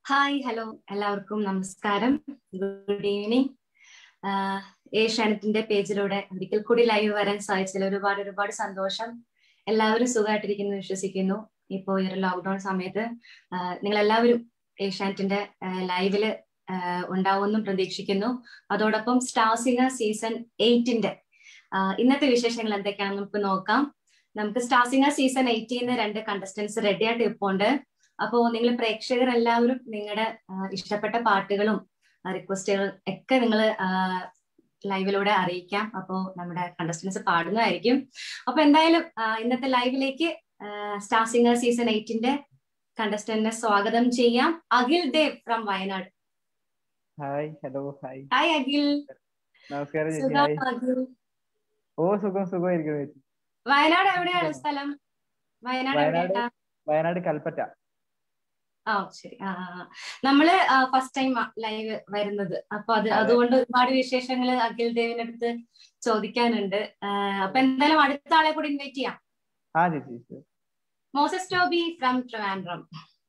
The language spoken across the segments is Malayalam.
ഹായ് ഹലോ എല്ലാവർക്കും നമസ്കാരം. Good evening. ഏഷ്യാനെറ്റിന്റെ പേജിലൂടെ ഒരിക്കൽ കൂടി ലൈവ് വരാൻ സാധിച്ചതിൽ ഒരുപാട് സന്തോഷം. എല്ലാവരും സുഖമായിട്ടിരിക്കുന്നു വിശ്വസിക്കുന്നു. ഇപ്പോൾ ഈ ഒരു ലോക്ക്ഡൌൺ സമയത്ത് നിങ്ങൾ എല്ലാവരും ഏഷ്യാനെറ്റിന്റെ ലൈവില് ഉണ്ടാവുമെന്നും പ്രതീക്ഷിക്കുന്നു. അതോടൊപ്പം സ്റ്റാർ സിംഗർ സീസൺ 8ന്റെ ഇന്നത്തെ വിശേഷങ്ങൾ എന്തൊക്കെയാണെന്ന് നമുക്ക് നോക്കാം. നമുക്ക് star singer season 8 2 contestants ready ആയിട്ട് ഇപ്പോണ്ട്. അപ്പോ നിങ്ങൾ പ്രേക്ഷകർ എല്ലാവരും നിങ്ങളുടെ ഇഷ്ടപ്പെട്ട പാട്ടുകളും റിക്വസ്റ്റുകളും ഒക്കെ നിങ്ങൾ ലൈവിലൂടെ അറിയിക്കാം. അപ്പോ നമ്മുടെ കണ്ടസ്റ്റൻസ് പാടുന്നതായിരിക്കും. അപ്പൊ എന്തായാലും ഇന്നത്തെ ലൈവിലേക്ക് സ്റ്റാർ സിംഗർ സീസൺ 8ന്റെ കണ്ടസ്റ്റന്റിനെ സ്വാഗതം ചെയ്യാം. Akhil Dev from Wayanad. Hi hello hi hi Akhil. നമസ്കാരം ചേച്ചി. സുഖം ഹായ്. അഖിൽ. ഓ സുഖമായിരിക്കുന്നു ചേച്ചി. വയനാട് എവിടെയാണ് സ്ഥലം? വയനാട് എവിടെയാ? വയനാട് കൽപ്പറ്റ. ശരി. നമ്മള് ഫസ്റ്റ് ടൈം ലൈവ് വരുന്നത്. അപ്പൊ അതുകൊണ്ട് ഒരുപാട് വിശേഷങ്ങൾ അഖിൽ ദേവിന്റെ അടുത്ത് ചോദിക്കാനുണ്ട്. അപ്പൊ എന്തായാലും അടുത്ത ആളെ കൂടി ഇൻവൈറ്റ് ചെയ്യാം. ചേച്ചി. Moses Toby from Trivandrum.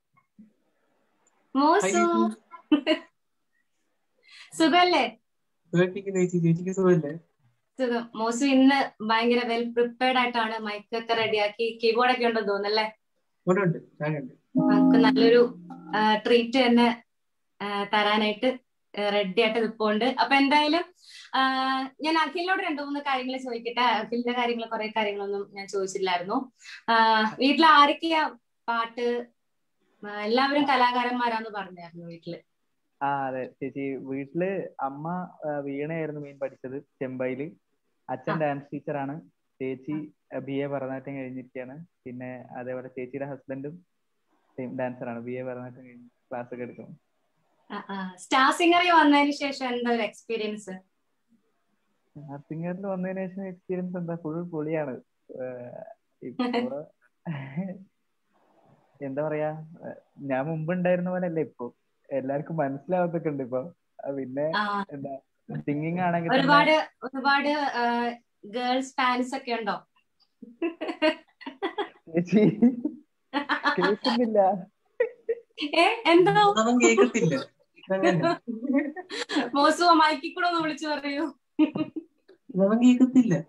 Mosu സുഖല്ലേ? സുഖം. മോസു ഇന്ന് ഭയങ്കര വെൽ പ്രിപ്പയർഡ് ആയിട്ടാണ്. മൈക്കൊക്കെ റെഡിയാക്കി കീബോർഡൊക്കെ ഉണ്ടെന്ന് തോന്നുന്നല്ലേ? നമുക്ക് നല്ലൊരു ട്രീറ്റ് തന്നെ തരാനായിട്ട് റെഡി ആയിട്ട് നിൽപ്പുണ്ട്. അപ്പൊ എന്തായാലും ഞാൻ അഖിലിനോട് 2-3 കാര്യങ്ങൾ ചോദിക്കട്ടെ. അഖിലിന്റെ കാര്യങ്ങൾ കുറെ കാര്യങ്ങളൊന്നും ഞാൻ ചോദിച്ചില്ലായിരുന്നു. വീട്ടിൽ ആരൊക്കെയാ പാട്ട്? എല്ലാവരും കലാകാരന്മാരാന്ന് പറഞ്ഞായിരുന്നു വീട്ടില്. അതെ ചേച്ചി. വീട്ടില് അമ്മ വീണയായിരുന്നു മെയിൻ പഠിച്ചത് ചെമ്പൈയില്. അച്ഛൻ ഡാൻസ് ടീച്ചറാണ്. ചേച്ചി BA ഭരതനാട്യം കഴിഞ്ഞിരിക്കുകയാണ്. പിന്നെ അതേപോലെ ചേച്ചിയുടെ ഹസ്ബൻഡും ഡാൻസറാണ്. BA ഭരതനാട്യം കഴിഞ്ഞ് ക്ലാസ് ഒക്കെ എടുക്കുന്നു. സ്റ്റാർ സിംഗറിൽ വന്നതിന് ശേഷം എന്താ ഒരു എക്സ്പീരിയൻസ്? സ്റ്റാർ സിംഗറിൽ വന്നതിന് ശേഷം എക്സ്പീരിയൻസ് എന്താ, ഫുൾ പൊളിയാണ്. ഇപ്പൊ എന്താ പറയാ, ഞാൻ മുമ്പ് ഉണ്ടായിരുന്ന പോലെ അല്ല ഇപ്പൊ. എല്ലാവർക്കും മനസ്സിലാവത്തൊക്കെ ഉണ്ട് ഇപ്പൊ. പിന്നെ എന്താ സിംഗിങ് ആണെങ്കിൽ ഒരുപാട് ഗേൾസ് ഫാൻസ് ഒക്കെ ഉണ്ടോ? ചേച്ചി കേൾക്കുന്നില്ല. എന്താ കേൾക്കത്തില്ല? മോസു മൈക്കിൽ കൂടെ ഒന്ന് വിളിച്ചു പറയൂ. കേൾക്കത്തില്ല.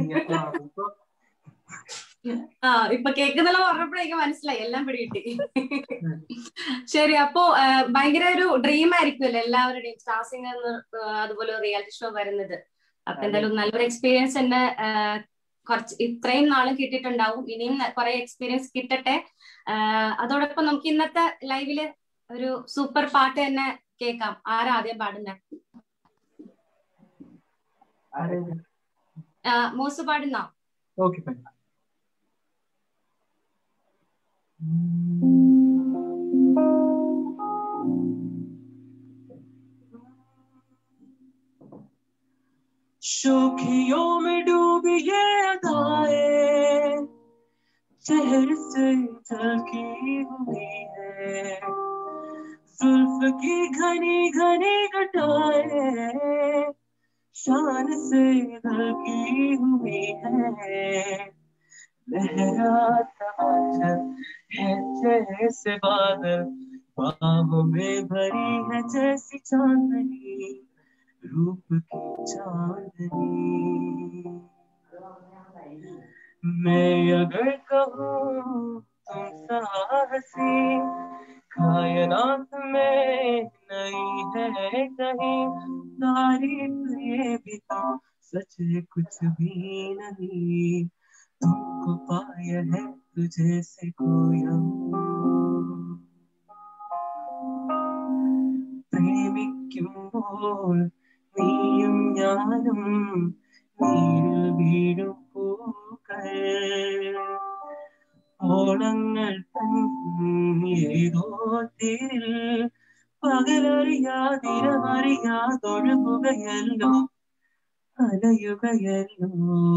ഇപ്പൊ കേൾക്കുന്നില്ല പറഞ്ഞപ്പോഴേക്കും മനസ്സിലായി, എല്ലാം പിടികിട്ടി. ശരി. അപ്പോ ഭയങ്കര ഒരു ഡ്രീം ആയിരിക്കുമല്ലോ എല്ലാവരുടെയും സ്റ്റാർ സിംഗർ അതുപോലെ റിയാലിറ്റി ഷോ വരുന്നത്. അപ്പൊ എന്തായാലും നല്ലൊരു എക്സ്പീരിയൻസ് തന്നെ കുറച്ച് ഇത്രയും നാളും കിട്ടിയിട്ടുണ്ടാവും. ഇനിയും കുറെ എക്സ്പീരിയൻസ് കിട്ടട്ടെ. അതോടൊപ്പം നമുക്ക് ഇന്നത്തെ ലൈവില് ഒരു സൂപ്പർ പാട്ട് തന്നെ കേൾക്കാം. ആരാ ആദ്യം പാടുന്ന? മോസു പാടുന്ന? शोखियों में डूबी ये अदाएं चेहरे से झलकी हुई है, जुल्फ की घनी घनी घटाएं शान से ढलकी हुई है, लहराता आंचल है जैसे बादल, बाहों में भरी है जैसी चांदनी, रूप की चांदनी। मैं अगर कहूँ तुम साहसी, कायनात में नहीं है कहीं, तारीफ ये भी तो सच है कुछ भी नहीं, तुमको पाया है तुझे से खोया പ്രേമിക്കും പോൽ നീയും ഞാനും നീരിൽ വീഴും പൂക്കൾ, ഓളങ്ങൾ ഏതോ തീരിൽ പകലറിയാതിരമറിയാതൊഴുകുകയല്ലോ അലയുകയല്ലോ.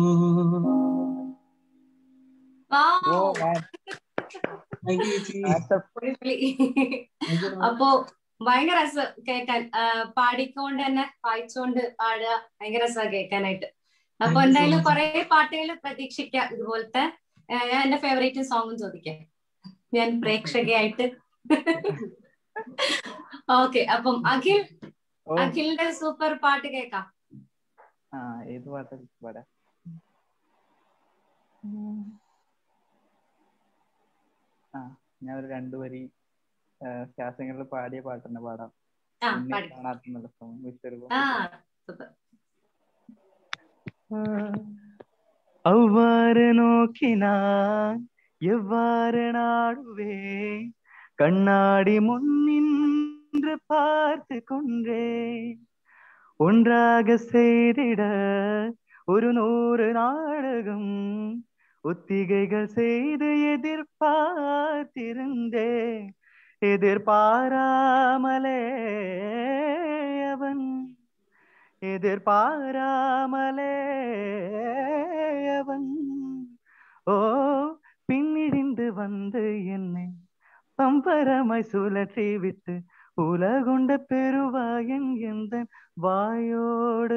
അപ്പോ ഭയങ്കര രസം കേൾക്കാൻ. പാടിക്കൊണ്ട് തന്നെ വായിച്ചുകൊണ്ട് പാടുക ഭയങ്കര രസമാണ് കേൾക്കാനായിട്ട്. അപ്പൊ എന്തായാലും കുറെ പാട്ടുകൾ പ്രതീക്ഷിക്കാം ഇതുപോലത്തെ. ഞാൻ എന്റെ ഫേവറേറ്റ് സോങ്ങും ചോദിക്കാം ഞാൻ പ്രേക്ഷകയായിട്ട്. ഓക്കെ, അപ്പം ഓ അഖിലിന്റെ സൂപ്പർ പാട്ട് കേക്കാം. ആ ഏത് പാട്ടാ പാടാ? ആ ഞാൻ ഒരു 2 വരി ശ്വാസങ്ങളിൽ പാടിയ പാട്ട് തന്നെ പാടാം. ഉന്നെ കാണാത്ത സോങ് വിശ്വരൂപം. സൂപ്പർ. அவ்வாறு நோக்கினான் எவ்வாறு நாடுவேன், கண்ணாடி முன்னின்று பார்த்து கொண்டேன், ஒன்றாக செய்திட ஒரு 100 நாடகம், ஒத்திகைகள் செய்து எதிர்பார்த்திருந்தேன், எதிர்பாராமலே அவன் எதிர்பாராமலே அவன் ஓ பின்னிடிந்து வந்து என்னை பம்பரமாய் சுழற்றி விட்டு உலகுண்ட பெருவாயன் எந்த வாயோடு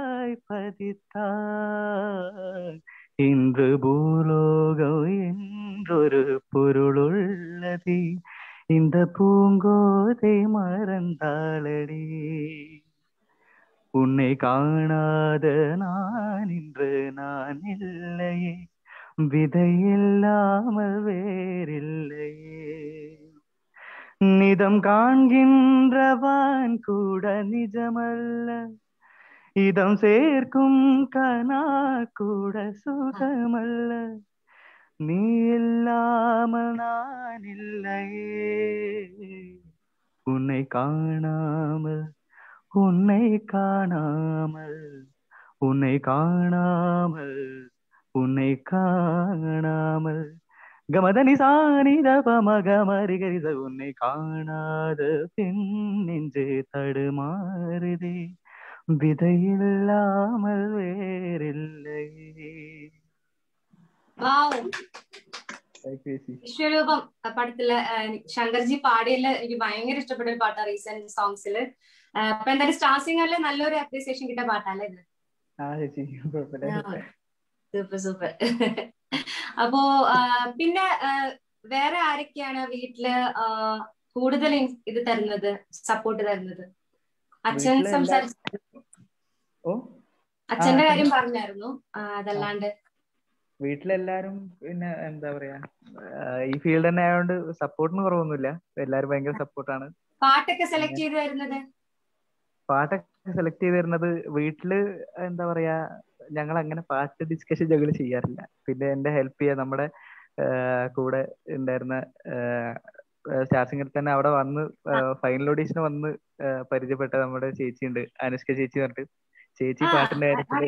வாய்ப்பதித்தார். இன்று பூலோகம் என்றொரு பொருளுள்ளது, இந்த பூங்கோதை மறந்தாளடி, உன்னை காணாத நான் இன்று நான் இல்லையே, விதை இல்லாமல் வேறில்லையே, நிதம் காண்கின்றவான் கூட நிஜமல்ல, இதம் சேர்க்கும் கனா கூட சுகமல்ல, நீ இல்லாமல் நான் இல்லையே, உன்னை காணாமல் உன்னை காணாமல் உன்னை காணாமல் உன்னை காணாமல் கமதனி சானித பமகமரிகரித, உன்னை காணாத பின் நெஞ்சே தடுமாறுதே, விதையில்லாமல் வேறில்லை. വിശ്വരൂപം പടത്തില് ശങ്കർജി പാടിയതില് എനിക്ക് ഭയങ്കര ഇഷ്ടപ്പെട്ട ഒരു പാട്ടാണ് റീസെന്റ് സോങ്സില്. അപ്പൊ എന്തായാലും സ്റ്റാർ സിംഗറിൽ നല്ലൊരു അപ്രീസിയേഷൻ കിട്ടിയ പാട്ടല്ലേ ഇത്? Super super. അപ്പോ പിന്നെ വേറെ ആരൊക്കെയാണ് വീട്ടില് കൂടുതൽ ഇത് തരുന്നത്, സപ്പോർട്ട് തരുന്നത്? അച്ഛൻ സംസാരിച്ചു, അച്ഛന്റെ കാര്യം പറഞ്ഞായിരുന്നു. അതല്ലാണ്ട് വീട്ടിലെല്ലാരും പിന്നെ എന്താ പറയാ, ഈ ഫീൽഡ് തന്നെ ആയതുകൊണ്ട് സപ്പോർട്ടിന് കുറവൊന്നുമില്ല. എല്ലാരും ഭയങ്കര സപ്പോർട്ടാണ്. പാട്ടൊക്കെ സെലക്ട് ചെയ്ത് തരുന്നത് വീട്ടില് എന്താ പറയാ, ഞങ്ങൾ അങ്ങനെ പാട്ട് ഡിസ്കഷൻ ഞങ്ങൾ ചെയ്യാറില്ല. പിന്നെ എന്റെ ഹെൽപ്പ് ചെയ്യാൻ നമ്മുടെ കൂടെ ഉണ്ടായിരുന്ന സ്റ്റാർ സിംഗറിൽ തന്നെ അവിടെ വന്ന് ഫൈനൽ ഓഡീഷന് വന്ന് പരിചയപ്പെട്ട നമ്മുടെ ചേച്ചിയുണ്ട്, അനുഷ്ക ചേച്ചി പറഞ്ഞിട്ട്. ചേച്ചി പാട്ടിന്റെ കാര്യത്തില്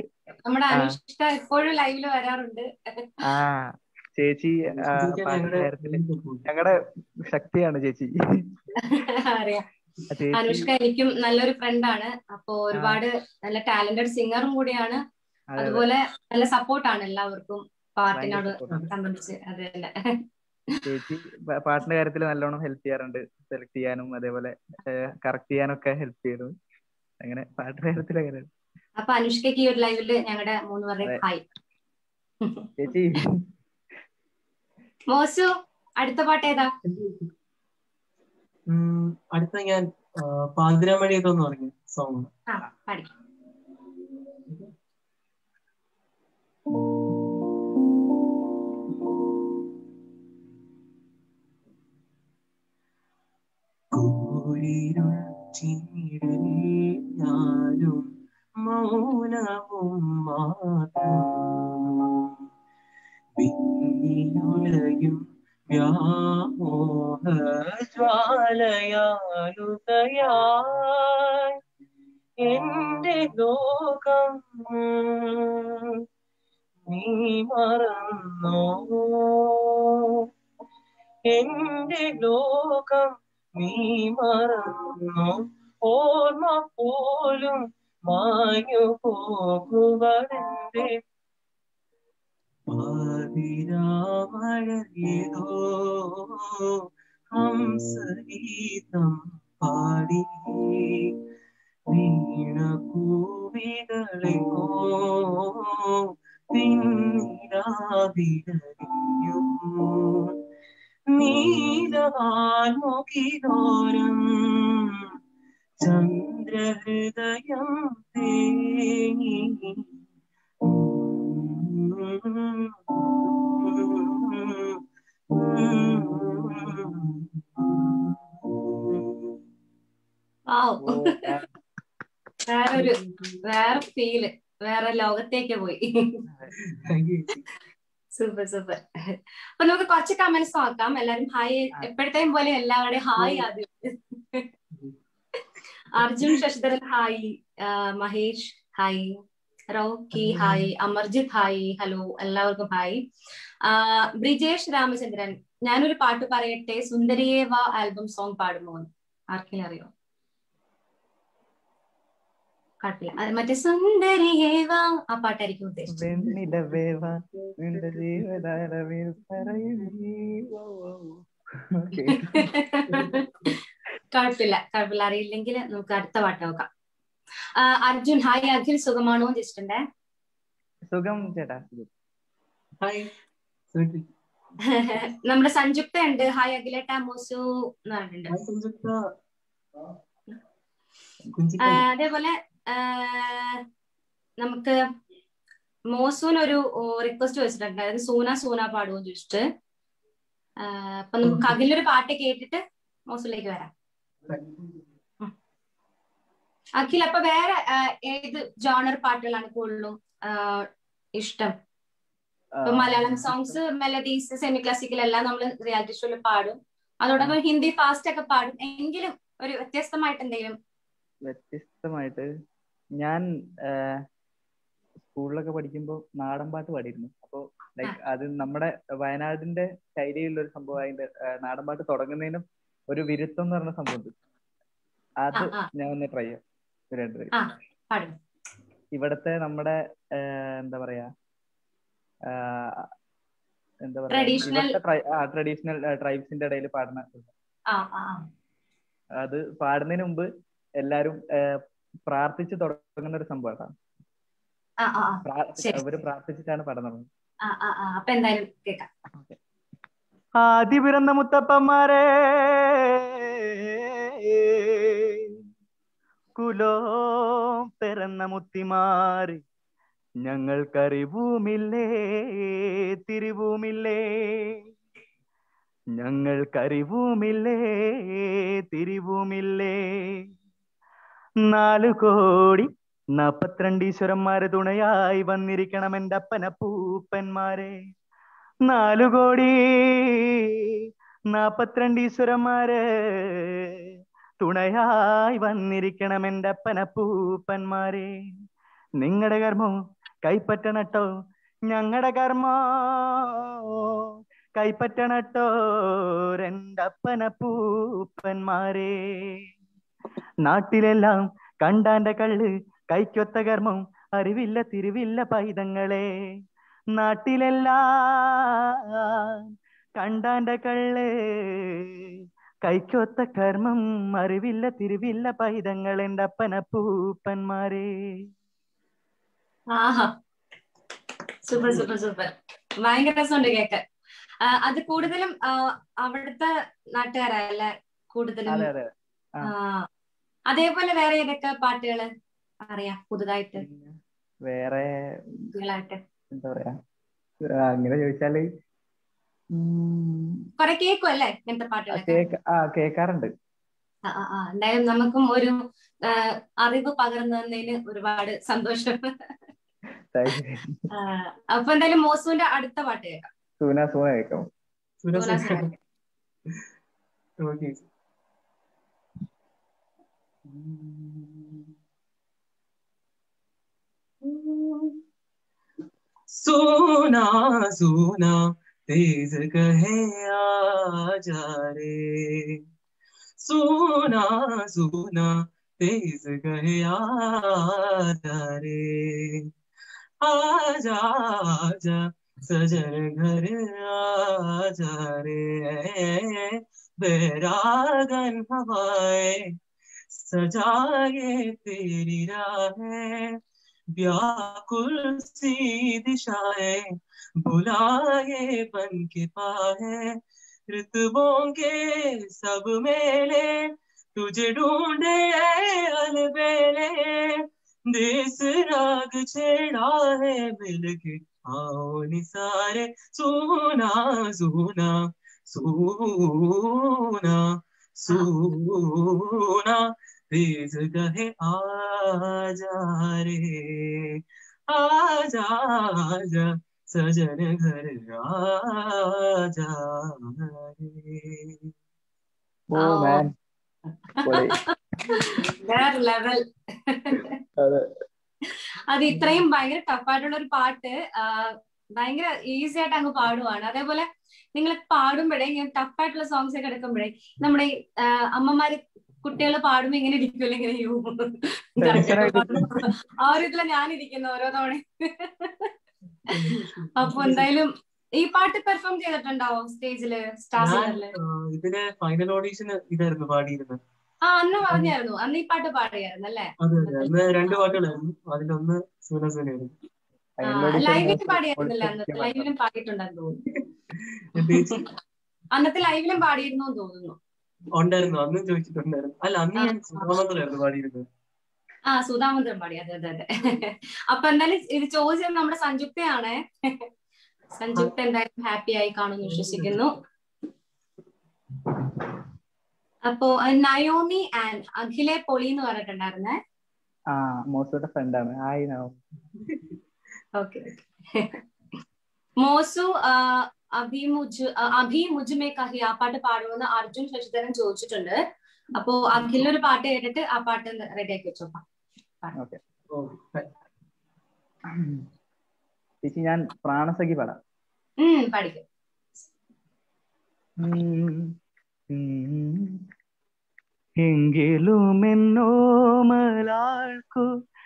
ചേച്ചി പാട്ടിന്റെ കാര്യത്തില് ഞങ്ങളുടെ ശക്തിയാണ് ചേച്ചി. അനുഷ്ക എനിക്കും നല്ലൊരു ഫ്രണ്ടാണ്. അപ്പൊ ഒരുപാട് നല്ല ടാലന്റഡ് സിംഗറും കൂടിയാണ്. അതുപോലെ നല്ല സപ്പോർട്ടാണ് എല്ലാവർക്കും പാട്ടിനോട് സംബന്ധിച്ച്. അത് തന്നെ ചേച്ചി പാട്ടിന്റെ കാര്യത്തിൽ നല്ലോണം ഹെൽപ്പ് ചെയ്യാറുണ്ട്. സെലക്ട് ചെയ്യാനും അതേപോലെ കറക്റ്റ് ചെയ്യാനൊക്കെ ഹെൽപ്പ് ചെയ്തു. അങ്ങനെ പാട്ടിന്റെ കാര്യത്തിൽ അങ്ങനെ. അപ്പൊ അനുഷ്കയ്ക്ക് ഈ ഒരു ലൈവില് ഞങ്ങളുടെ 3 പേരുടെ ഹായ്. ചേച്ചി മോസു, അടുത്ത പാട്ട് ഏതാ? അടുത്ത ഞാൻ പാതിരാമഴയെന്ന് പറഞ്ഞു സോങ് പഠിക്കും. ഞാനും മൗനവും മാത്രം പിന്നിയുലയും വ്യാമോഹജ്വാലയാലുകയായി എന്റെ ലോകം നീ മറന്നോ, എന്റെ ലോകം നീ മറന്നോ, ഓർമ്മ പോലും മാഞ്ഞു പോകുവതെന്റെ പാതിരാമഴയേതോ ഹംസഗീതം പാടി വീണപൂവികളെങ്ങോ പിന്നിടാതിരഞ്ഞു നീലവാൽമുഖിതോരം ചന്ദ്രഹൃദയം തേങ്ങി വേറെ ഫീല്, വേറെ ലോകത്തേക്ക് പോയി. Super super. അപ്പൊ നമുക്ക് കുറച്ച് കമന്റ്സ് നോക്കാം. എല്ലാരും ഹായ്, എപ്പോഴത്തെയും പോലെ എല്ലാവരുടെയും ഹായ് ആദ്യം. Arjun Sasidharan hi, Mahesh hi, Rocky hi, Amarjith hi, hello എല്ലാവർക്കും ഹായ്. ബ്രിജേഷ് രാമചന്ദ്രൻ, ഞാനൊരു പാട്ട് പറയട്ടെ, സുന്ദരിയേവ ആൽബം സോങ് പാടുമോ? ആർക്കെങ്കിലും അറിയോ? പാട്ടില്ല, അത് മറ്റേ സുന്ദരിയേവ ആ പാട്ടായിരിക്കും ഉദ്ദേശിച്ചത്. കുഴപ്പമില്ല കുഴപ്പമില്ല, അറിയില്ലെങ്കിൽ നമുക്ക് അടുത്ത പാട്ട് നോക്കാം. അർജുൻ ഹായ്, അഖിൽ സുഖമാണോ ചോദിച്ചിട്ടുണ്ടേ. സുഖം ചേട്ടാ. നമ്മുടെ സംയുക്ത ഉണ്ട്, ഹായ് അഖിലേട്ട മോസു എന്ന് പറഞ്ഞിട്ടുണ്ട്. അതേപോലെ നമുക്ക് മോസൂനൊരു റിക്വസ്റ്റ് വെച്ചിട്ടുണ്ട്, അതായത് സൂന സൂന പാടുമോ ചോദിച്ചിട്ട്. അപ്പൊ നമുക്ക് അഖിലൊരു പാട്ട് കേട്ടിട്ട് മോസൂലേക്ക് വരാം. അഖിൽ, അപ്പൊ വേറെ ഏത് ജോണർ പാട്ടുകളാണ് കൂടുതലും ഇഷ്ടം? ഇപ്പൊ Malayalam songs, melodies, semi classical എല്ലാം നമ്മൾ റിയാലിറ്റി ഷോയിൽ പാടും, അതോടൊപ്പം ഹിന്ദി ഫാസ്റ്റ് ഒക്കെ പാടും. എങ്കിലും ഒരു വ്യത്യസ്തമായിട്ട് എന്തെങ്കിലും? വ്യത്യസ്തമായിട്ട് ഞാൻ സ്കൂളിലൊക്കെ പഠിക്കുമ്പോൾ നാടൻ പാട്ട് പാടിയിരുന്നു. അപ്പോ ലൈക്ക് അത് നമ്മുടെ വയനാടിന്റെ ശൈലിയിലുള്ള ഒരു സംഭവം. അതിന്റെ നാടൻ പാട്ട് തുടങ്ങുന്നതിനും ഒരു വിരുത്തം എന്ന് പറഞ്ഞ സംഭവം ഉണ്ട്. അത് ഞാൻ ഒന്ന് ട്രൈ ചെയ്യാം. ഇവിടത്തെ നമ്മുടെ എന്താ പറയാ ട്രഡീഷണൽ ട്രൈബ്സിന്റെ ഇടയിൽ പാടുന്ന അത് പാടുന്നതിന് മുമ്പ് എല്ലാരും പ്രാർത്ഥിച്ച് തുടങ്ങുന്ന ഒരു സംഭവമാണ്. അവര് പ്രാർത്ഥിച്ചിട്ടാണ് പാടുന്നത്. ആദ്യ പിറന്ന മുത്തപ്പന്മാരെ, കുലോ പിറന്ന മുത്തിമാര്, ഞങ്ങൾക്കറിവുമില്ലേ തിരിവുമില്ലേ, ഞങ്ങൾക്കറിവുമില്ലേ തിരിവുമില്ലേ. 4 കോടി 42 ഈശ്വരന്മാര് തുണയായി വന്നിരിക്കണം എൻ്റെ അപ്പനപ്പൂപ്പന്മാരെ. 4 കോടി 42 ഈശ്വരന്മാര് തുണയായി വന്നിരിക്കണം എൻ്റെ അപ്പനപ്പൂപ്പന്മാരെ. നിങ്ങളുടെ കർമ്മം കൈപ്പറ്റണട്ടോ, ഞങ്ങളുടെ കർമ്മം കൈപ്പറ്റണട്ടോ എൻ്റെ അപ്പനപ്പൂപ്പന്മാരെ. നാട്ടിലെല്ലാം കണ്ടാന്റെ കള്ള്, കൈക്കൊത്ത കർമ്മം അറിവില്ല തിരിവില്ല പൈതങ്ങളെ. നാട്ടിലെല്ലാം കണ്ടാന്റെ കള്ള്, കൈക്കൊത്ത കർമ്മം അറിവില്ല തിരിവില്ല പൈതങ്ങൾ എൻ്റെ അപ്പനപ്പൂപ്പന്മാരെ. ആഹാ, സൂപ്പർ സൂപ്പർ സൂപ്പർ. ഭയങ്കര രസമുണ്ട് കേക്ക്. അത് കൂടുതലും അവിടുത്തെ നാട്ടുകാരല്ലേ കൂടുതലും? അതേപോലെ വേറെ ഏതൊക്കെ പാട്ടുകള് അറിയാം പുതുതായിട്ട്? വേറെ എന്താ പറയാ, അങ്ങനെ ചോദിച്ചാല് കൊറേ കേക്കും അല്ലേ ഇങ്ങനത്തെ പാട്ടുകളൊക്കെ? കേൾക്കാറുണ്ട്. എന്തായാലും നമുക്കും ഒരു അറിവ് പകർന്നതിന് ഒരുപാട് സന്തോഷം. അപ്പൊ എന്തായാലും മോസുവിന്റെ അടുത്ത പാട്ട് കേൾക്കാം. സൂന സൂന കേൾക്കാം. सोना सोना तेज कहे आजा रे, सोना सोना तेज कहे आजा रे, आजा आजा सजन घर आजा रे, बैरागन हवाएं सजाए तेरी राहें, व्याकुल सी दिशाएं बुलाए बन के पाए, ऋतुओं के सब मेले तुझे ढूंढे अलबेले, देश राग छेड़ा है मिलके आओ निसारे, सोना सोना सोना सोना, तेज कहे आजा रे, आजा आजा सजन घर आजा रे. ഓ മാൻ പൊളി. വേറെ ലെവൽ. അതെ, അത് ഇത്രയും ഭയങ്കര ടഫായിട്ടുള്ള ഒരു പാട്ട് ഭയങ്കര ഈസി ആയിട്ട് അങ്ങ് പാടുവാണ്. അതേപോലെ നിങ്ങൾ പാടുമ്പോഴേ ഇങ്ങനെ ടഫായിട്ടുള്ള സോങ്സ് ഒക്കെ എടുക്കുമ്പോഴേ നമ്മുടെ ഈ അമ്മമാര് കുട്ടികൾ പാടുമ്പോ ഇങ്ങനെ ഇരിക്കുമല്ലോ, ഇങ്ങനെ ആ ഒരു ഇതില ഞാനിരിക്കുന്നു ഓരോ തവണ. അപ്പൊ എന്തായാലും ഈ പാട്ട് പെർഫോം ചെയ്തിട്ടുണ്ടാവോ സ്റ്റേജില്, സ്റ്റാർ സിംഗറില്? ഇതിന് ഫൈനൽ ഓഡീഷന് ഇതായിരുന്നു പാടിയിരുന്നത്. ആ അന്ന് പറഞ്ഞായിരുന്നു, അന്ന് ഈ പാട്ട് പാടുകയായിരുന്നു അല്ലേ? അതെ അതെ, അന്ന് 2 പാട്ടുകളായിരുന്നു, അതിലൊന്ന് സൂനസൂനായിരുന്നു. ലൈവിലും പാടിയായിരുന്നില്ല? അന്നത്തെ ലൈവിലും പാടിയിട്ടുണ്ടെന്ന് തോന്നുന്നു. അന്നത്തെ ലൈവിലും പാടിയിരുന്നു തോന്നുന്നു. ഉണ്ടായിരുന്നു, അന്നും ചോദിച്ചിട്ടുണ്ടായിരുന്നു. അല്ല, അന്ന് ഞാൻ സുധാമന്ത്രായിരുന്നു പാടിയിരുന്നത്. ആ സുധാമന്ത്രം പാടി, അതെ അതെ അതെ. അപ്പൊ എന്തായാലും ഇത് ചോദിച്ചത് നമ്മുടെ സഞ്ജുക്തയാണ്. സഞ്ജുക്ത എന്തായാലും ഹാപ്പി ആയി കാണുമെന്ന് വിശ്വസിക്കുന്നു. അപ്പോ നയോമി ആൻഡ് അഖിലെ പൊളി എന്ന് പറഞ്ഞിട്ടുണ്ടായിരുന്നേ. ആ മോസുടെ ഫ്രണ്ടാണ്. Hi no. ഓക്കെ. മോസു അഭി മുജ്മേ കഹി ആ പാട്ട് പാടുമെന്ന് അർജുൻ ശശിധരൻ ചോദിച്ചിട്ടുണ്ട്. അപ്പോ അഖിലൊരു പാട്ട് കേട്ടിട്ട് ആ പാട്ട് റെഡി ആക്കി വെച്ചോക്കാം. ചേച്ചി ഞാൻ പ്രാണസഖി പാടാം. പഠിക്കും. എങ്കിലും എന്നോ മലാൾക്കു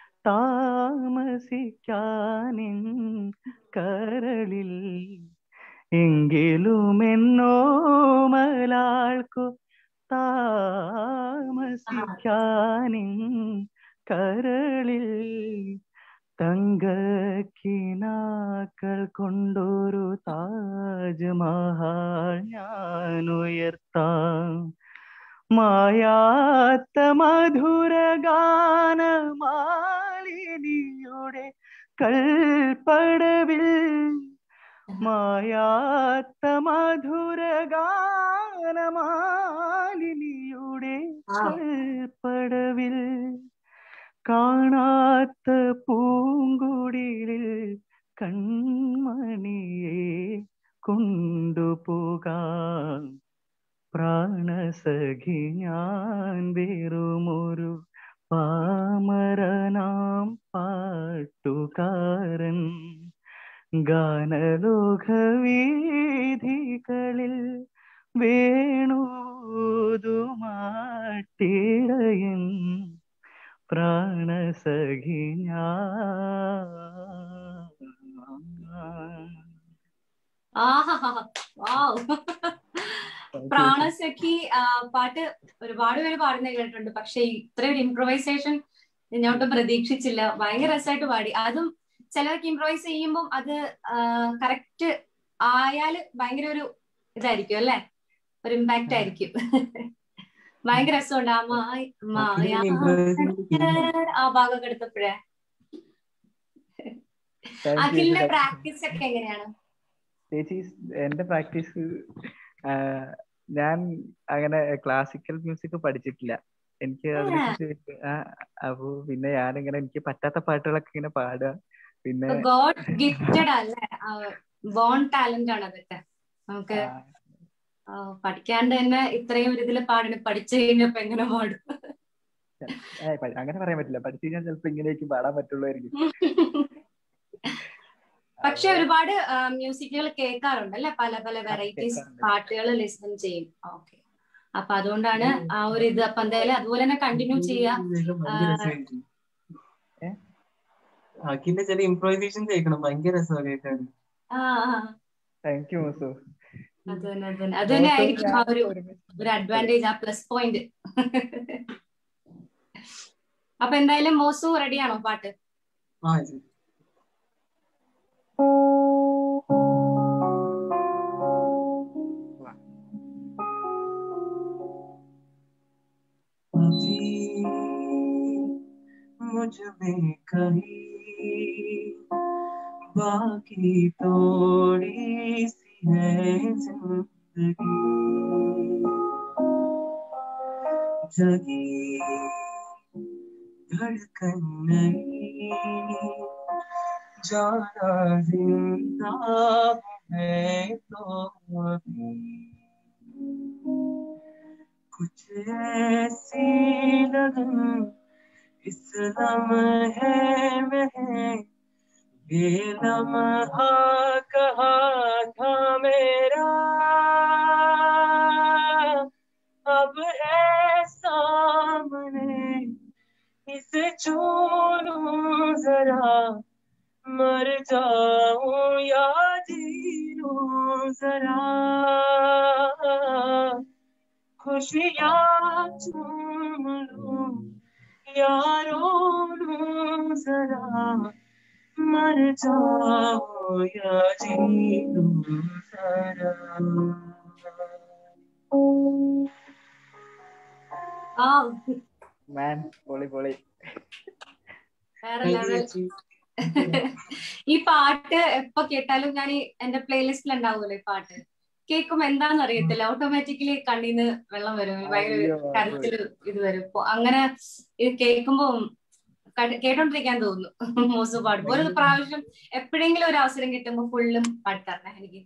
താമസിക്കാനിൻ കരളിൽ, എങ്കിലും എന്നോ മലാൾക്കു താമസിക്കാനിൻ കരളിൽ, തങ്കക്കിനാക്കൾ കൊണ്ടൊരു താജ്മഹൽ ഞാൻ ഉയർത്താം, മായാത്ത മധുരഗാനമാലിനിയുടെ കൽപ്പടവിൽ, മായാത്ത മധുരഗാനമാലിനിയുടെ കൽപ്പടവിൽ, കാണാത്ത പൂങ്കുടിലിൽ കൺമണിയെ കൊണ്ടുപോകാം, പ്രാണസഖി ഞാൻ വെറുമൊരു പാമരനാം പാട്ടുകാരൻ, ഗാനലോകവീഥികളിൽ വേണൂതുമാട്ടിടയൻ, പ്രാണസഖി ഞാൻ. പ്രാണസഖി പാട്ട് ഒരുപാട് പേര് പാടുന്ന കേട്ടിട്ടുണ്ട്. പക്ഷെ ഇത്രയും ഒരു ഇംപ്രവൈസേഷൻ ഞാൻ ഒട്ടും പ്രതീക്ഷിച്ചില്ല. ഭയങ്കര രസമായിട്ട് പാടി. അതും ചിലർക്ക് ഇംപ്രവൈസ് ചെയ്യുമ്പോൾ അത് കറക്റ്റ് ആയാല് ഭയങ്കര ഒരു ഇതായിരിക്കും അല്ലെ, ഒരു ഇമ്പാക്റ്റ് ആയിരിക്കും. ഭയങ്കര രസമുണ്ട് ആ ഭാഗമൊക്കെ എടുത്തപ്പോഴേ. അഖിലിന്റെ പ്രാക്ടീസ് ഒക്കെ എങ്ങനെയാണ് ചേച്ചി? എന്റെ പ്രാക്ടീസ്, ഞാൻ അങ്ങനെ ക്ലാസിക്കൽ മ്യൂസിക് പഠിച്ചിട്ടില്ല. എനിക്ക് അതിനെക്കുറിച്ച് അപ്പൊ പിന്നെ ഞാനിങ്ങനെ എനിക്ക് പറ്റാത്ത പാട്ടുകളൊക്കെ ഇങ്ങനെ പാടുക. പിന്നെ ഗോഡ് ഗിഫ്റ്റഡ് അല്ലേ, ബോൺ ടാലന്റ് ആണ് അതൊക്കെ. നമുക്ക് പഠിക്കാണ്ട് തന്നെ ഇത്രയും ഒരു ഇതിൽ പാടണം. പഠിച്ചു കഴിഞ്ഞപ്പോ എങ്ങനെ പാടും? അങ്ങനെ പറയാൻ പറ്റില്ല. പഠിച്ചു കഴിഞ്ഞാൽ ചിലപ്പോ ഇങ്ങനെയൊക്കെ പാടാൻ പറ്റുള്ളായിരിക്കും. പക്ഷെ ഒരുപാട് മ്യൂസിക്കുകൾ കേൾക്കാറുണ്ട് അല്ലെ, പല പല വെറൈറ്റീസ് പാട്ടുകൾ ലിസൺ ചെയ്യും. ഓക്കെ, അപ്പൊ അതുകൊണ്ടാണ് ആ ഒരു ഇത്. അപ്പൊ എന്തായാലും അതുപോലെ തന്നെ കണ്ടിന്യൂ ചെയ്യാം. അഖിലിന്റെ ചില ഇംപ്രൈസേഷൻ കേൾക്കണം, ഭയങ്കര രസമാണ് കേൾക്കാൻ. Thank you Mosu. അത് തന്നെ ആയിരിക്കും ആ ഒരു അഡ്വാൻറ്റേജ്, ആ പ്ലസ് പോയിന്റ്. അപ്പൊ എന്തായാലും മോസു റെഡിയാണോ പാട്ട്? मुझ में कहीं बाकी थोड़ी सी है जिंदगी जगी धड़कन नहीं जाना जिंदा है तो अभी कुछ ऐसी लगन इस लम्हे में है ये लम्हा कहाँ था मेरा अब है सामने इसे छू लूं जरा मर जाऊं या जी लूं जरा खुशियाँ चूम लूं या रो लूं जरा मर जाऊं या जी लूं जरा മാൻ പൊളി പൊളി. വേറെ ലെവൽ. ഈ പാട്ട് എപ്പോ കേട്ടാലും ഞാൻ എന്റെ പ്ലേലിസ്റ്റിൽ ഉണ്ടാവുമല്ലോ ഈ പാട്ട്. കേൾക്കുമ്പോ എന്താണെന്ന് അറിയത്തില്ല, ഓട്ടോമാറ്റിക്കലി കണ്ണീന്ന് വെള്ളം വരും, ഭയങ്കര കരച്ചിൽ ഇത് വരും. അങ്ങനെ ഇത് കേൾക്കുമ്പോ കേട്ടോണ്ടിരിക്കാൻ തോന്നുന്നു. മോസു പാടും ഒരു പ്രാവശ്യം എപ്പോഴെങ്കിലും ഒരു അവസരം കിട്ടുമ്പോ ഫുള്ളും പാട്ടാണ് എനിക്ക്.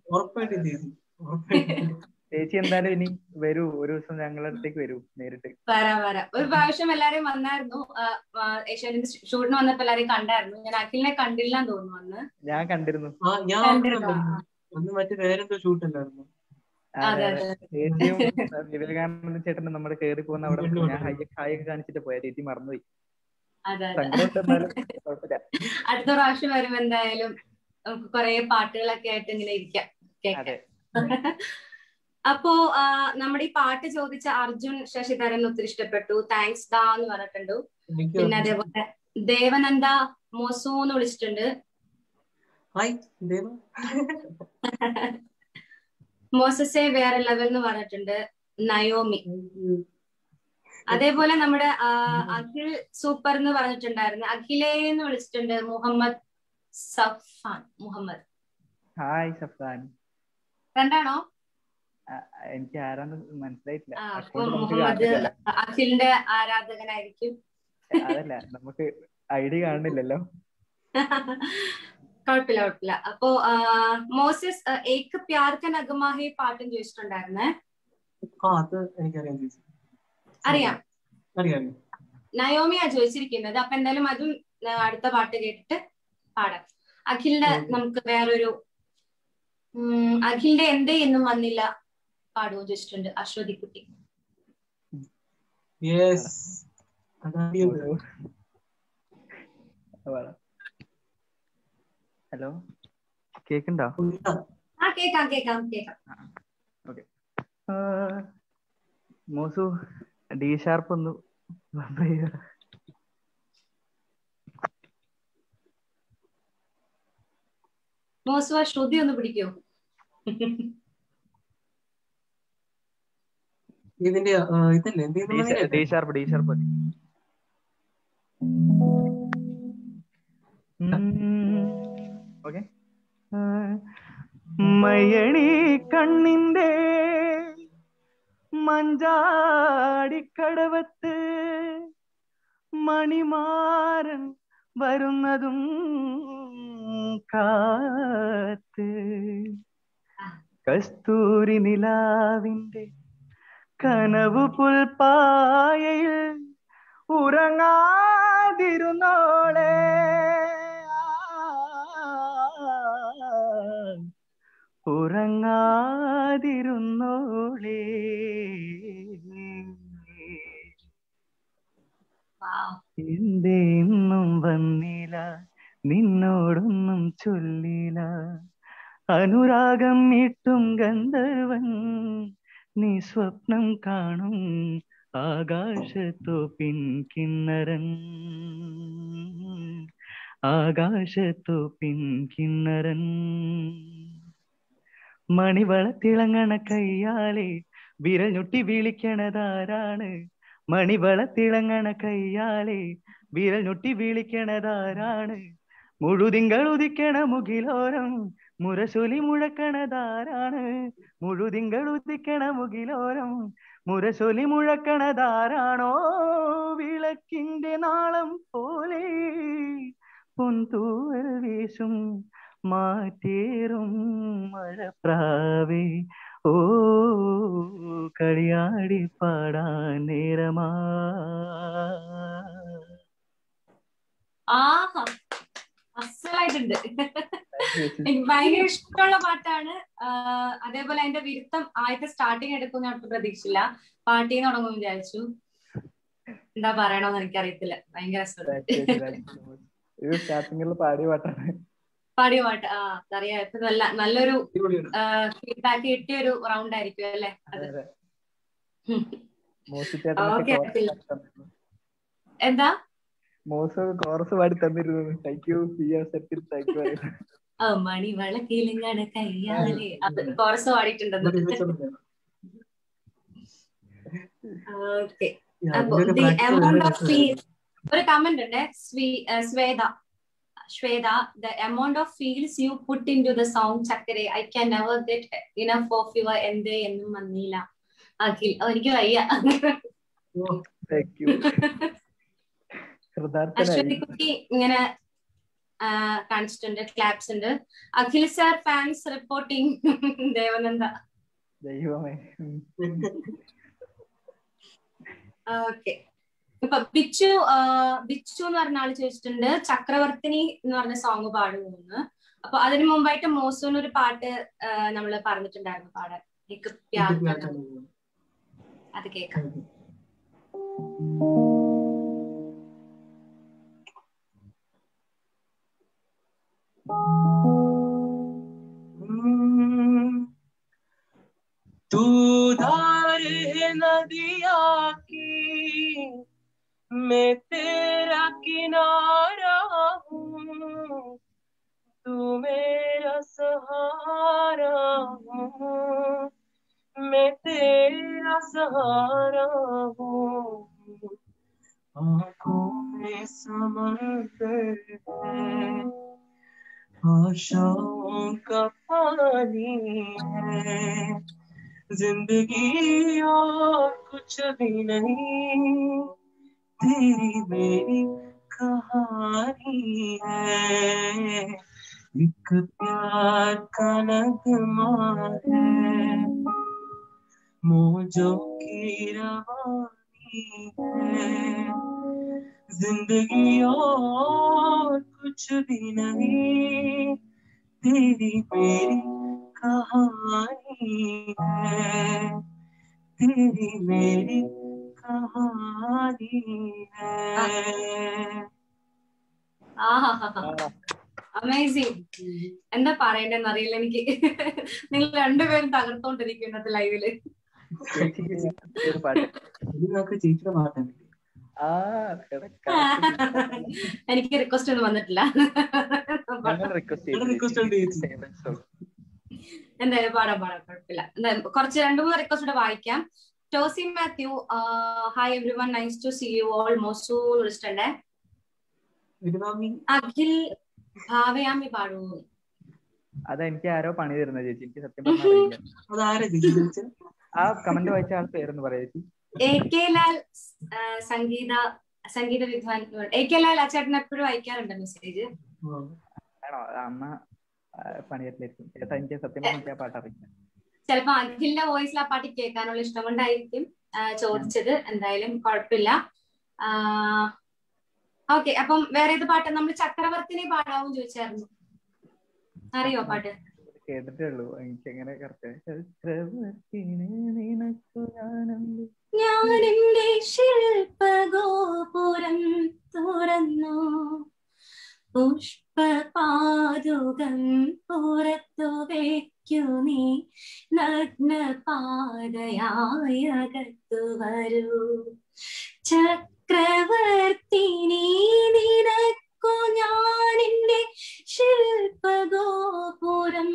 ചേച്ചി എന്തായാലും ഇനി വരൂ, ഒരു ദിവസം ഞങ്ങളുടെ അടുത്തേക്ക് വരൂ നേരിട്ട്. വരാം. ഒരു പ്രാവശ്യം എല്ലാരെയും വന്നായിരുന്നു, ഏഷ്യാനെറ്റ് ഷൂട്ടിന് വന്നപ്പോ എല്ലാരെയും കണ്ടായിരുന്നു. ഞാൻ അഖിലിനെ കണ്ടില്ല എന്ന് തോന്നുന്നു അന്ന്. ഞാൻ കണ്ടിരുന്നു. ചേച്ചിയും വിവേകാനന്ദ ചേട്ടനും നമ്മുടെ കയറി പോകുന്ന അവിടെ ഞാൻ ഹായൊക്കെ കാണിച്ചിട്ട് പോയാ. ചേച്ചി മറന്നുപോയി. അടുത്ത പ്രാവശ്യം വരുമ്പോ എന്തായാലും നമുക്ക് കുറെ പാട്ടുകളൊക്കെ ആയിട്ട് ഇങ്ങനെ ഇരിക്കാം, കേൾക്കാം. അപ്പോ നമ്മുടെ ഈ പാട്ട് ചോദിച്ച അർജുൻ ശശിധരൻ ഒത്തിരി ഇഷ്ടപ്പെട്ടു, താങ്ക്സ് ദാ എന്ന് പറഞ്ഞിട്ടുണ്ട്. പിന്നെ അതേപോലെ ദേവനന്ദ മോസു എന്ന് വിളിച്ചിട്ടുണ്ട്. മോസസെ വേറെ ലെവൽ എന്ന് പറഞ്ഞിട്ടുണ്ട് നയോമി. അതേപോലെ നമ്മുടെ അഖിൽ സൂപ്പർ എന്ന് പറഞ്ഞിട്ടുണ്ടായിരുന്നു. അഖിലേ എന്ന് വിളിച്ചിട്ടുണ്ട് മുഹമ്മദ് സഫാൻ. മുഹമ്മദ് ഹായ് സഫാൻ. രണ്ടാണോ? എനിക്ക് ആരാന്ന് മനസ്സിലായിട്ടില്ല. മുഹമ്മദ് അഖിലിന്റെ ആരാധകനായിരിക്കും. അതല്ല, നമുക്ക് ഐഡി കാണുന്നില്ലല്ലോ. കുഴപ്പമില്ല. അപ്പോ മോസസ് ഏക്ക് പ്യാർ കാ നഗ്മാ ഹേ പാട്ടും ചോദിച്ചിട്ടുണ്ടായിരുന്നേ. അറിയാം, നയോമിയാ ചോദിച്ചിരിക്കുന്നത്. അപ്പൊ എന്തായാലും അതും അടുത്ത പാട്ട് കേട്ടിട്ട് പാടാം. അഖിലിന്റെ നമുക്ക് വേറൊരു അഖിലിന്റെ എന്തേ എന്നും വന്നില്ല പാടുവോ ചോദിച്ചിട്ടുണ്ട് അശ്വതിക്കുട്ടി. ഹലോ, കേക്കണ്ടോ? കേക്കാം. ഓക്കെ, മോസു ഡി ഷാർപ്പ് ഒന്ന് മോസു ആ ശ്രുതി ഒന്ന് പിടിക്കോ? ഇതിന്റെ ഇതല്ലേ ഡി ഷാർപ്പ് ഓക്കെ. മയണി കണ്ണിന്റെ മഞ്ചാടിക്കടവത്ത് മണിമാരൻ വരുന്നതും കാത്ത് കസ്തൂരി നിലാവിന്റെ കനവു പുൽപ്പായയിൽ ഉറങ്ങാതിരുന്നോളെ ഉറങ്ങാതിരുന്നോളേ. എന്തേ ഇന്നും വന്നില്ല, നിന്നോടൊന്നും ചൊല്ലില്ല, അനുരാഗം ഇട്ടും ഗന്ധർവൻ നീ സ്വപ്നം കാണും ആകാശത്തോ പിൻകിന്നരൻ, ആകാശത്തോ പിൻകിന്നരൻ. മണിവളത്തിളങ്ങണ കയ്യാലെ വിരൽ ഞൊട്ടി വിളിക്കണതാരാണ്, മണിവളത്തിളങ്ങണ കയ്യാലെ വിരൽ ഞൊട്ടി വിളിക്കണതാരാണ്, മുഴുതിങ്കൾ ഉദിക്കണ മുകിലോരം മുരശൊലി മുഴക്കണതാരാണ്, മുഴുതിങ്കൾ ഉദിക്കണ മുകിലോരം മുരശൊലി മുഴക്കണതാരാണോ, വിളക്കിന്റെ നാളം പോലെ പൊൻതൂവൽ വീശും മാറ്റേറും മഴപ്രാവേ, ഓ കളിയാടി പാടാൻ നേരമാ. ആഹാ, അസലായിട്ടുണ്ട്. എനിക്ക് ഭയങ്കര ഇഷ്ടമുള്ള പാട്ടാണ്. അതേപോലെ അതിന്റെ വിരുത്തം ആദ്യത്തെ സ്റ്റാർട്ടിങ് എടുക്കും ഞാൻ പ്രതീക്ഷിച്ചില്ല. പാട്ടിൽ നിന്ന് തുടങ്ങും വിചാരിച്ചു. എന്താ പറയണോന്ന് എനിക്കറിയത്തില്ല. ഭയങ്കര സ്റ്റാർട്ടിങ്ങിൽ പാടിയ പാട്ടാണ്. പാടിയ പാട്ട്. അറിയാം. ഇപ്പൊ നല്ലൊരു ഫീഡ്ബാക്ക് കിട്ടിയ ഒരു റൗണ്ട് ആയിരിക്കും അല്ലേ അത്. എന്താ കോറസ് പാടി തന്നിരുന്നു. Thank you. മണി വളക്കിലിങ്ങണ കയ്യാലേ, അത് കോറസ് പാടിയിട്ടുണ്ടെന്ന്. ഓക്കെ. അപ്പൊ ദി എമൗണ്ട് ഓഫ് ഫീൽ, ഒരു കമന്റ് ഉണ്ട്. Shweta, the amount of feels you put into the song Chakre, I can never get enough of your ende ennum mannila. Akhil, എനിക്ക് വയ്യ. അശ്വതിക്കുട്ടി ഇങ്ങനെ കാണിച്ചിട്ടുണ്ട്, ക്ലാപ്സ് ഉണ്ട്. Akhil sir fans reporting. Devananda. Okay. ഇപ്പൊ ബിച്ചു എന്ന് പറഞ്ഞ ആള് ചോദിച്ചിട്ടുണ്ട് ചക്രവർത്തിനി എന്ന് പറഞ്ഞ സോങ് പാടുമെന്ന്. അപ്പൊ അതിനു മുമ്പായിട്ട് മോസൂന് ഒരു പാട്ട് നമ്മള് പറഞ്ഞിട്ടുണ്ടായിരുന്നു പാടാൻ. അത് കേൾക്കാം. तू धार है नदिया की, मैं तेरा किनारा हूँ, तू मेरा सहारा हूँ, मैं तेरा सहारा हूँ, आँखों में समंदर है, आशाओं का पानी है, जिंदगी और कुछ भी नहीं, तेरी मेरी कहानी है, एक प्यार का नगमा है, मौजों की रवानी है, जिंदगी और कुछ भी नहीं, तेरी मेरी कहानी है, तेरी मेरी कहानी है. അമേസിങ്. എന്താ പറയണ്ടെന്ന് അറിയില്ല എനിക്ക്. നിങ്ങൾ രണ്ടുപേരും തകർത്തോണ്ടിരിക്കും ഇന്നത്തെ ലൈവില്. എനിക്ക് റിക്വസ്റ്റ് ഒന്നും വന്നിട്ടില്ല. എന്തായാലും പാടാം കുഴപ്പമില്ല. കുറച്ച് 2-3 റിക്വസ്റ്റ് കൂടെ വായിക്കാം. Tossy Mathew, hi everyone, nice to see you all. Mosu വിളിച്ചിട്ടുണ്ടേ. അഖിൽ ഭാവയാമി പാടൂ. അതെനിക്ക് ആരോ പണി തരുന്നത് ചേച്ചി, എനിക്ക് സത്യം പറഞ്ഞാൽ ആ കമന്റ് വായിച്ച ആൾ പേരെന്ന് പറയാ ചേച്ചി. AK ലാൽ സംഗീത വിദ്വാൻ. AK ലാൽ ആ ചേട്ടൻ എപ്പോഴും അയക്കാറുണ്ട് മെസ്സേജ്. ആണോ? അമ്മ പണിയെത്തിയിരിക്കും ചേട്ടാ. എനിക്ക് സത്യം പറഞ്ഞാൽ ആ പാട്ട് അറിയില്ല. ചിലപ്പോ അഖിലിന്റെ വോയിസിൽ ആ പാട്ട് കേൾക്കാനുള്ള ഇഷ്ടം കൊണ്ടായിരിക്കും ചോദിച്ചത്. എന്തായാലും കുഴപ്പമില്ല. ഓക്കെ. അപ്പം വേറെ ഏത് പാട്ട്? നമ്മൾ ചക്രവർത്തിനെ പാടാവും ചോദിച്ചായിരുന്നു. അറിയോ പാട്ട്? കേട്ടിട്ടുള്ളൂ. എനിക്ക് എങ്ങനെ ഞാനെന്റെ ശില്പഗോപുരം തുറന്നു, പുഷ്പപാദുകം പുറത്തു വയ്ക്കു, നീ നഗ്നപാതയായി അകത്തു വരൂ. ചക്രവർത്തിനി നിനക്കു ഞാനെന്റെ ശില്പഗോപുരം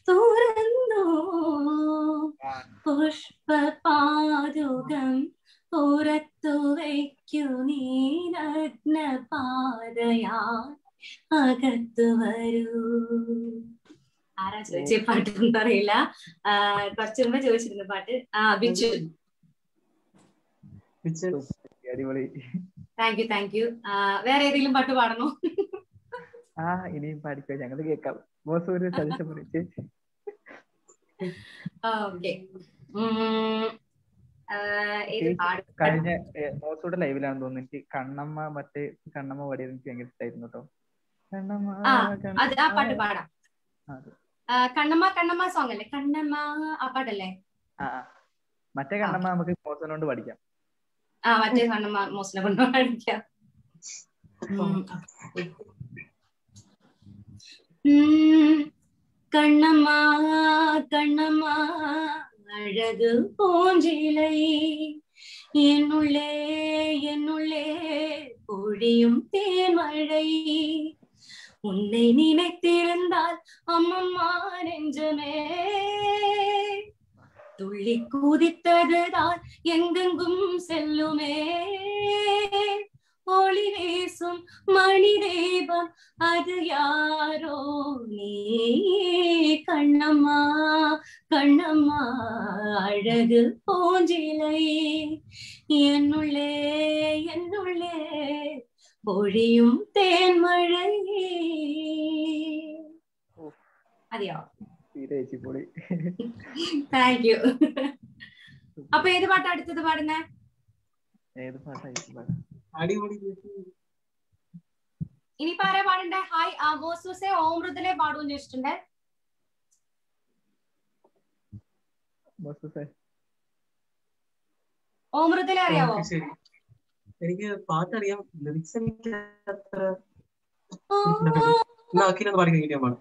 തുറന്നു, പുഷ്പപാദുകം പുറത്തു വയ്ക്കു നീ നഗ്ന പാതയാൽ അകത്തു വരൂ. ആരാ ചോദിച്ച പാട്ടൊന്നും അറിയില്ല. കുറച്ചു മുമ്പ് ചോദിച്ചിരുന്നു പാട്ട്. ബിച്ചു. അടിപൊളി. Thank you. വേറെ ഏതെങ്കിലും പാട്ട് പാടണോ? ഇനിയും പാടിക്കോ, ഞങ്ങൾ കേൾക്കാം. ബോസ് ഒരു സജഷൻ പറയിച്ചേ. ഓക്കെ. കഴിഞ്ഞ ബോസോടെ ലൈവിലാണെന്ന് തോന്നുന്നു എനിക്ക് കണ്ണമ്മ പാടിയത് എനിക്ക് ഭയങ്കര ഇഷ്ടമായിരുന്നു കേട്ടോ. ആ പാട്ട് പാടാം. കണ്ണമ്മ കണ്ണമ്മ സോങ് അല്ലേ? കണ്ണമ്മ ആ പാട്ടല്ലേ? മറ്റേ കണ്ണമ്മ നമുക്ക് ബോസിനോട് പഠിക്കാം. മറ്റേ കണ്ണമ്മ മോസിനെ കൊണ്ട് പഠിക്കാം. കണ്ണമ്മ കണ്ണമ്മ அழகு பூஞ்சிலை என்னுள்ளே என்னுள்ளே பொழியும் தேன்மழை உன்னை நினைத்திருந்தால் அம்மம்மா நெஞ்சமே துள்ளி குதித்ததுதான் எங்கெங்கும் செல்லுமே ஒளி வீசும் மணி தீபம் அது யாரோ நீ கண்ணம்மா கண்ணம்மா அழகு பூஞ்சிலை என்னுள்ளே என்னுள்ளே பொழியும் தேன்மழை. അതെയോ? Thank you. അപ്പൊ ഏത് പാട്ടാ അടുത്തത് പാടുന്നേ? ഇനിയിപ്പോ ആരാ പാടണ്ടേ? ഹായ് ബോസൂസെ ഓം മൃദുലെ പാടുമെന്ന് ചോദിച്ചിട്ടുണ്ട്. ഓം മൃദുലെ അറിയാവോ? എനിക്ക് പാട്ടറിയാം, ലിറിക്സ് എനിക്ക് അത്ര പാടി കഴിഞ്ഞിട്ട് പാടും.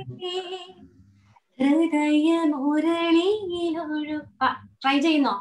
ഹൃദയമുരളിയിലൊഴു ട്രൈ ചെയ്യുന്നോ?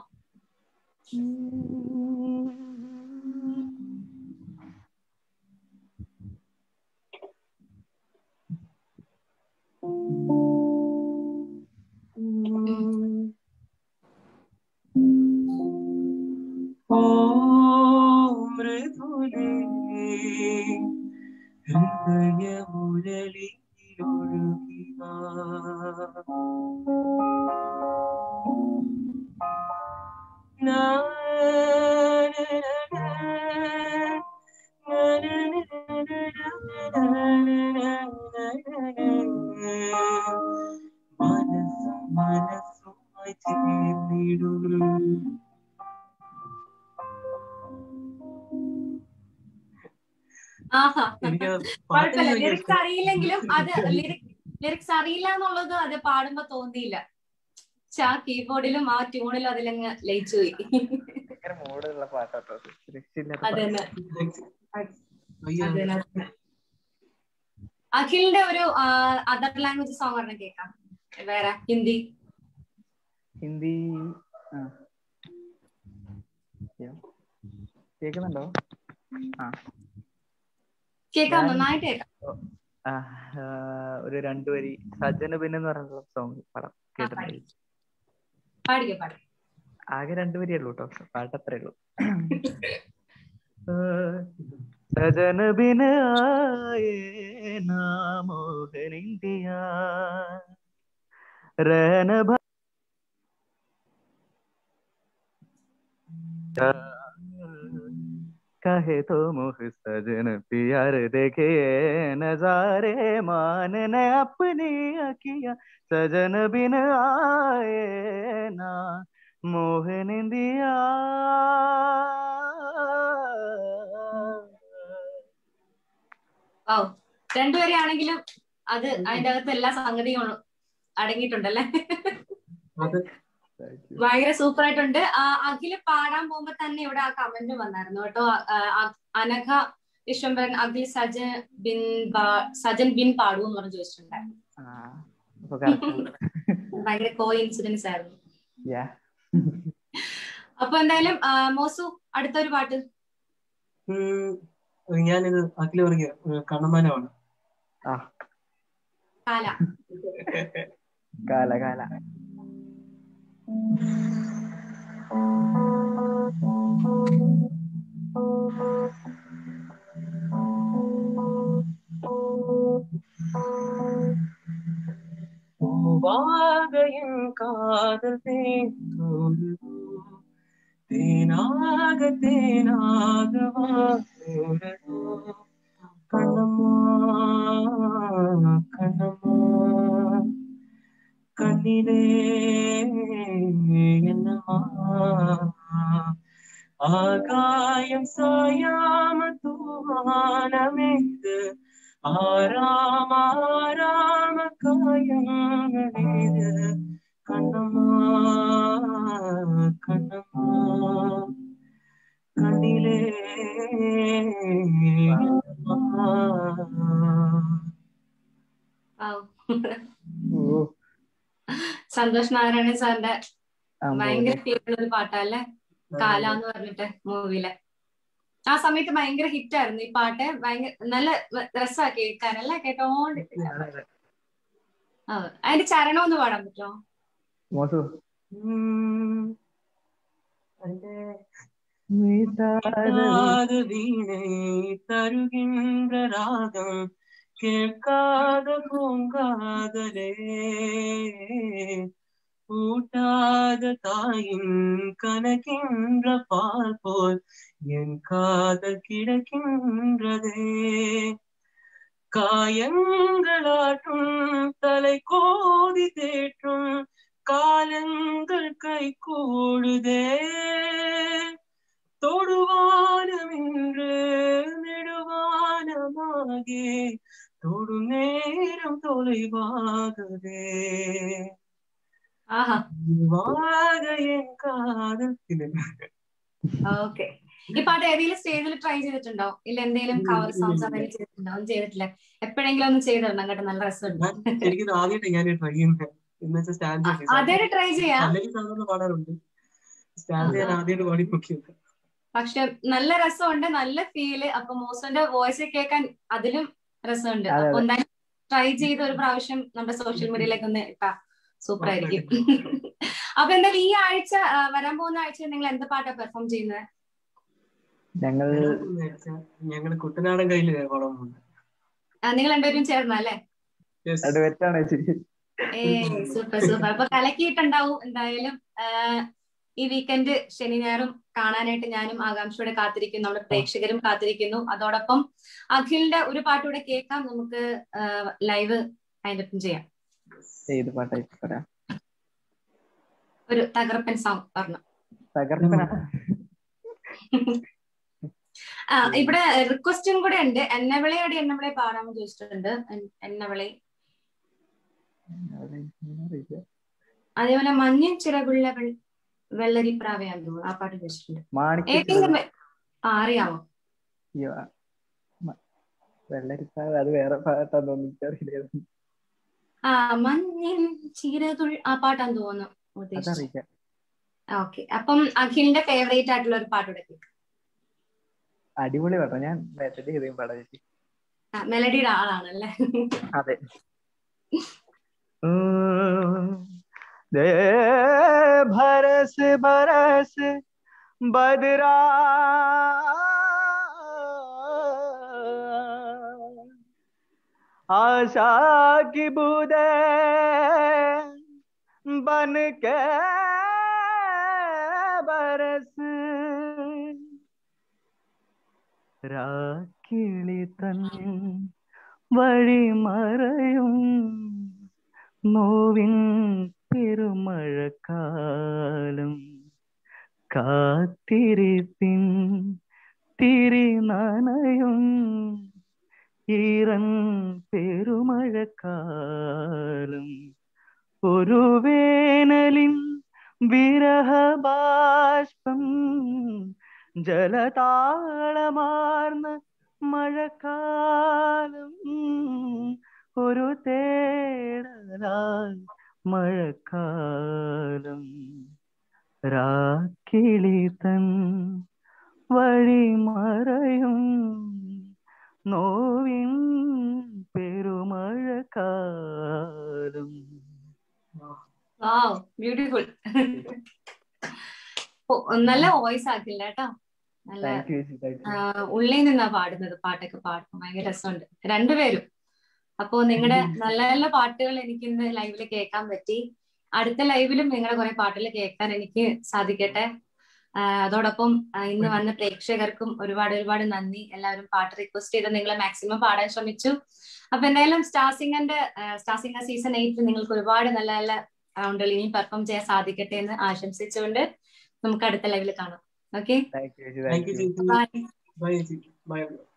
കുഴപ്പമില്ല. ലിറിക്സ് അറിയില്ലെങ്കിലും അത് ലിറിക്സ് അറിയില്ല എന്നുള്ളത് അത് പാടുമ്പോ തോന്നിയില്ല. പക്ഷെ ആ കീബോർഡിലും ആ ട്യൂണിലും അതിലങ്ങ് ലയിച്ചു പോയി. അതന്നെ. അഖിലിന്റെ ഒരു അതർ ലാംഗ്വേജ് സോങ് പറഞ്ഞ കേൾക്കാം. വേറെ ഹിന്ദി കേൾക്കുന്നുണ്ടോ? കേൾക്കാം, നന്നായിട്ട് കേൾക്കാം. ഒരു 2 വരി സജ്ജന പിന്നെന്ന് പറഞ്ഞ സോങ് പടം കേട്ടിട്ടുണ്ടായി. ആകെ 2 വരിയേ ഉള്ളൂ കേട്ടോ, പാട്ട് അത്രേ ഉള്ളൂ. സജന ബിന ആയേ നാ മോഹനിന്ദിയാ रहन कहे तो मुख सजन प्यार देखे नजारे मानने अपनी अखियां सजन बिन आए ना मोहनिंदिया. രണ്ടുപേരെയാണെങ്കിലും അത് അതിന്റെ അകത്ത് എല്ലാ സംഗതിയും അടങ്ങിയിട്ടുണ്ടല്ലേ. ഭയങ്കര സൂപ്പർ ആയിട്ടുണ്ട്. അഖില് പാടാൻ പോകുമ്പോ തന്നെ ഇവിടെ ആ കമന്റ് വന്നായിരുന്നു കേട്ടോ. അനഘ വിശ്വംഭരൻ അഖിൽ സജൻ ബിൻ പാടൂ എന്ന് പറഞ്ഞ് ചോദിച്ചിട്ടുണ്ടായിരുന്നു. ഭയങ്കര കോ ഇൻസിഡൻസ് ആയിരുന്നു. അപ്പൊ എന്തായാലും മോസു അടുത്തൊരു പാട്ട്. ഞാനിത് അഖില് പറഞ്ഞ കണ്ണമാനമാണ്. കാല കാല കാല காதல் தேனோடுதோ தேனாக தேனாக வாசோடுதோ கண்ணம்மா கண்ணம்மா கண்ணிலே என்னம்மா ஆகாயம் சாயாம தூவானமேது ஆராம ஆராம காயங்களேது கண்ணம்மா கண்ணம்மா கண்ணிலே என்னம்மா. സന്തോഷ് നാരായണൻ സാറിന്റെ ഭയങ്കര ഫീലുള്ള ഒരു പാട്ടല്ലേ കാല എന്ന് പറഞ്ഞിട്ട് മൂവിയിലെ ആ സമയത്ത് ഭയങ്കര ഹിറ്റ് ആയിരുന്നു ഈ പാട്ട്. ഭയങ്കര നല്ല രസാ കേൾക്കാനല്ലേ, കേട്ടോണ്ട്. അതിന്റെ ചരണം ഒന്ന് പാടാൻ പറ്റുമോ? வீணை தருகின்ற ராகம் கேட்காத பூங்காதலே ஊட்டாத தாயின் கணக்கின்ற பால் போல் என் காதல் கிடக்கின்றதே காயங்களாற்றும் தலை கோதி தேற்றும் காலங்கள் கை கூடுதே தொடுவானமின்று நெடுவானமாகி தொடு நேரம் தொலைவாகவே என் காதல். ഓക്കെ. ഈ പാട്ട് ഏതെങ്കിലും സ്റ്റേജിൽ ട്രൈ ചെയ്തിട്ടുണ്ടോ? ഇല്ല എന്തെങ്കിലും കവർ സോങ്സ് അതെങ്കിലും ചെയ്തിട്ടുണ്ടോ? ഒന്നും ചെയ്തിട്ടില്ല. എപ്പോഴെങ്കിലും ഒന്ന് ചെയ്തിടണം കേട്ടോ, നല്ല രസമുണ്ട്. ശരിക്കും ആദ്യമായിട്ട് ഞാൻ ട്രൈ ചെയ്യുന്നത് അതേ ട്രൈ ചെയ്യാം. പാടാറുണ്ട്, സ്റ്റാൻഡ് ഞാൻ ആദ്യമായിട്ട് പാടി നോക്കിയത്. പക്ഷെ നല്ല രസമുണ്ട്, നല്ല ഫീല്. അപ്പൊ മോസന്റെ വോയിസ് കേൾക്കാൻ അതിലും രസമുണ്ട്. അപ്പൊ എന്തായാലും ട്രൈ ചെയ്ത് ഒരു പ്രാവശ്യം നമ്മുടെ സോഷ്യൽ മീഡിയയിലേക്ക് ഒന്ന് ഇട്ടാ സൂപ്പർ ആയിരിക്കും. അപ്പൊ എന്തായാലും ഈ ആഴ്ച വരാൻ പോകുന്ന ആഴ്ച നിങ്ങൾ എന്ത് പാട്ടാ പെർഫോം ചെയ്യുന്നത്? ഞങ്ങൾ കുട്ടനാടൻ കയ്യില് നിങ്ങൾ രണ്ടുപേരും ചേർന്നല്ലേ? Super super. അപ്പൊ കലക്കിയിട്ടുണ്ടാവും എന്തായാലും. ഈ വീക്കെൻഡ് ശനി ഞായറും കാണാനായിട്ട് ഞാനും ആകാംക്ഷയോടെ കാത്തിരിക്കുന്നു, നമ്മുടെ പ്രേക്ഷകരും കാത്തിരിക്കുന്നു. അതോടൊപ്പം അഖിലിന്റെ ഒരു പാട്ടൂടെ കേൾക്കാം, നമുക്ക് ലൈവ് അതിന്റെ ചെയ്യാം. ഒരു തകർപ്പൻ സോങ് പറഞ്ഞു. ഇവിടെ റിക്വസ്റ്റും കൂടെ ഉണ്ട്. എന്നവിളയോടെ എന്നവിളെ പാടാമെന്ന് ചോദിച്ചിട്ടുണ്ട്. എന്നവിളെ, അതേപോലെ മഞ്ഞൻ ചിറകുള്ള വെള്ളരിപ്രാവയാന്ന് തോന്നുന്നു, ആ പാട്ട് ചോദിച്ചിട്ടുണ്ട്. ഏതെങ്കിലും അറിയാമോ? മഞ്ഞൻ ചിറകുൾ, ആ പാട്ടാന്ന് തോന്നുന്നു ഉദ്ദേശിച്ചത്. ഓക്കെ. അപ്പം അഖിലിന്റെ ഫേവറേറ്റ് ആയിട്ടുള്ള ഒരു പാട്ടൂടെ കേൾക്കാം. അടിപൊളി പാട്ടാ. ഞാൻ മെലഡിയുടെ ആളാണല്ലേ? അതെ. बरस बरस बदरा आशा की बूंदे बन के बरस राखिली तन വഴി മറയും നോവിൻ പെരുമഴക്കാലം കാത്തിരിപ്പിൻ തിരി നനയും ഈറൻ പെരുമഴക്കാലം ഒരു വേനലിൻ വിരഹബാഷ്പം ജലതാളമാർന്ന മഴക്കാലം ഒരു തേടലാൽ മഴക്കാലം രാക്കിളി തൻ വഴി മറയും നോവിൻ പെരുമഴക്കാലം. ബ്യൂട്ടിഫുൾ. നല്ല വോയിസ് ആക്കില്ല കേട്ടോ, നല്ല ഉള്ളിൽ നിന്നാ പാടുന്നത്. പാട്ടൊക്കെ പാടും, ഭയങ്കര രസമുണ്ട് രണ്ടുപേരും. അപ്പോ നിങ്ങളുടെ നല്ല നല്ല പാട്ടുകൾ എനിക്ക് ഇന്ന് ലൈവില് കേൾക്കാൻ പറ്റി. അടുത്ത ലൈവിലും നിങ്ങളുടെ കുറെ പാട്ടുകൾ കേൾക്കാൻ എനിക്ക് സാധിക്കട്ടെ. അതോടൊപ്പം ഇന്ന് വന്ന പ്രേക്ഷകർക്കും ഒരുപാട് ഒരുപാട് നന്ദി. എല്ലാവരും പാട്ട് റിക്വസ്റ്റ് ചെയ്ത് നിങ്ങൾ മാക്സിമം പാടാൻ ശ്രമിച്ചു. അപ്പൊ എന്തായാലും സ്റ്റാർ സിംഗർ സീസൺ 8 നിങ്ങൾക്ക് ഒരുപാട് നല്ല നല്ല റൗണ്ടുകൾ ഇനിയും പെർഫോം ചെയ്യാൻ സാധിക്കട്ടെ എന്ന് ആശംസിച്ചുകൊണ്ട് നമുക്ക് അടുത്ത ലൈവിൽ കാണാം. ഓക്കെ, താങ്ക് യു ചേച്ചി. ബൈ. ബൈ ചേച്ചി. ബൈ.